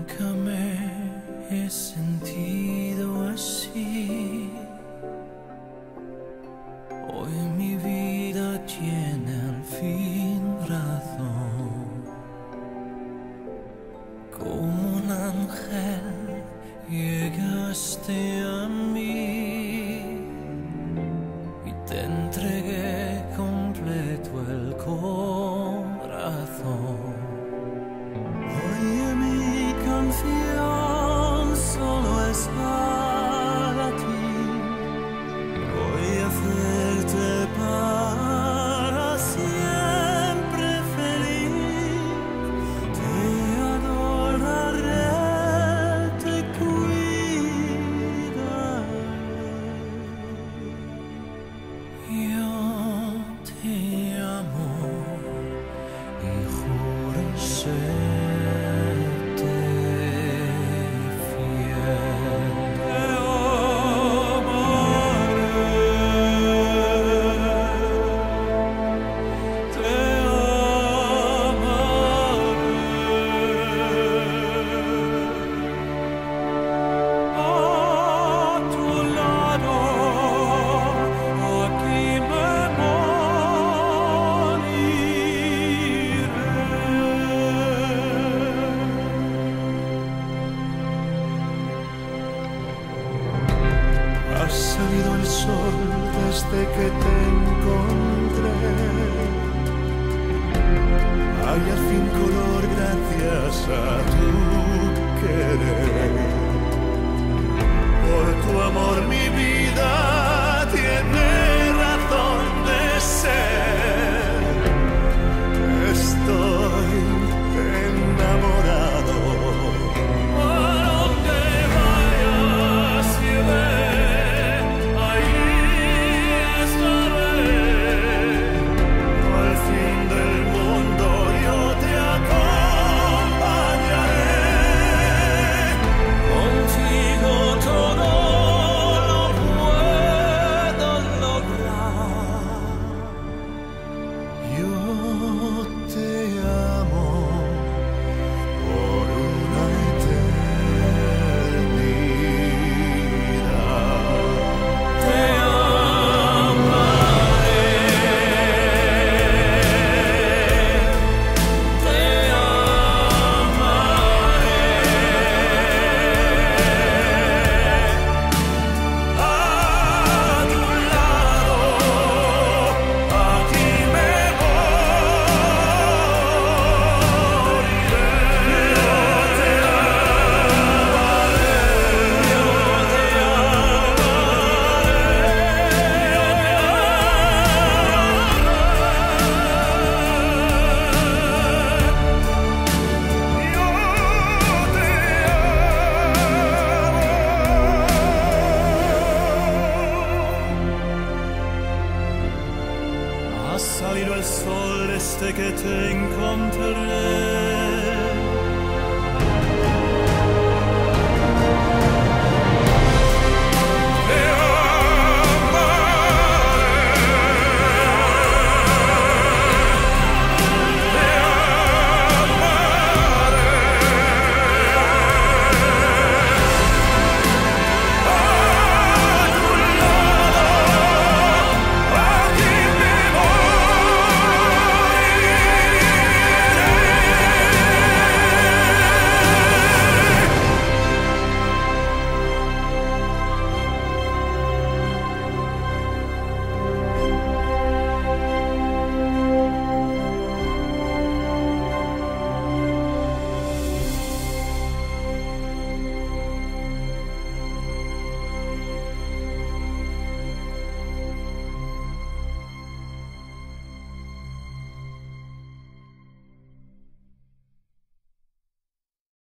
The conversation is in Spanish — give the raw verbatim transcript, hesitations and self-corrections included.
Nunca me he sentido así. Hoy mi vida tiene al fin razón. Como un ángel llegaste a mí y te entregué completo el corazón. Oye, mi canción solo es para ti. Voy a hacerte para siempre feliz. Te adoraré, te cuidaré. Yo te amo y juro ser Ha salido el sol desde que te encontré. Hay al fin color gracias a tu querer. Por tu amor mi vida tiene razón de ser. Estoy enamorado. Ha salido el sol desde que te encontré.